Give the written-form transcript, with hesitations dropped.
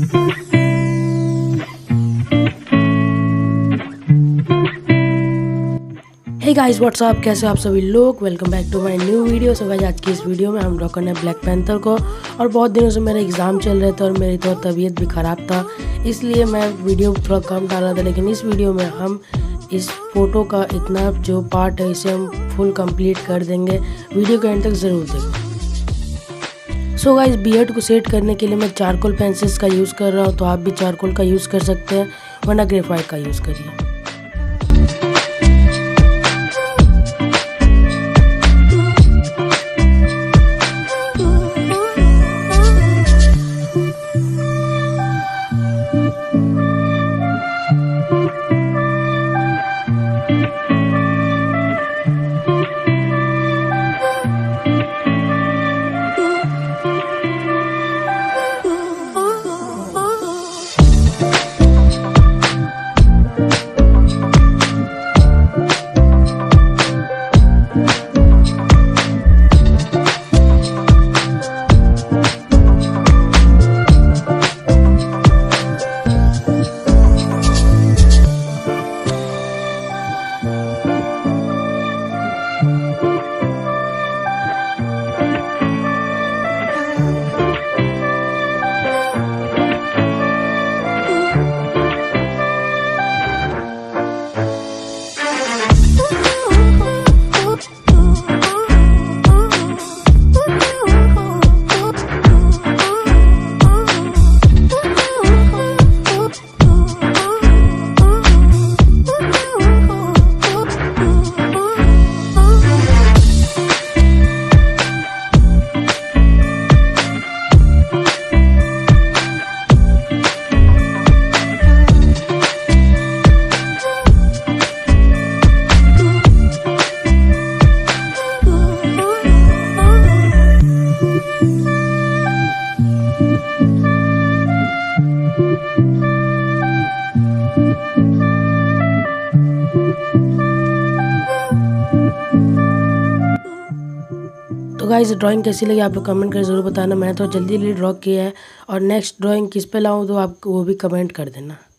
Hey guys what's up, कैसे आप सभी लोग। Welcome back to my new video. So guys आज की इस वीडियो में हम ड्रॉ करने ब्लैक पैंथर को। और बहुत दिनों से मेरे एग्ज़ाम चल रहे थे और मेरी तो तबीयत भी ख़राब था, इसलिए मैं वीडियो थोड़ा कम डाल रहा था। लेकिन इस वीडियो में हम इस फ़ोटो का इतना जो पार्ट है इसे हम फुल कंप्लीट कर देंगे। वीडियो के एंड तक ज़रूर देखें। सो गाइस बियर्ड को सेट करने के लिए मैं चारकोल पेंसिल्स का यूज़ कर रहा हूँ, तो आप भी चारकोल का यूज़ कर सकते हैं, वरना ग्रेफाइट का यूज़ करिए। तो गाइस ड्राइंग कैसी लगी आप लोग कमेंट कर ज़रूर बताना। मैं तो जल्दी ड्रॉ किया है, और नेक्स्ट ड्राइंग किस पे लाऊं तो आप वो भी कमेंट कर देना।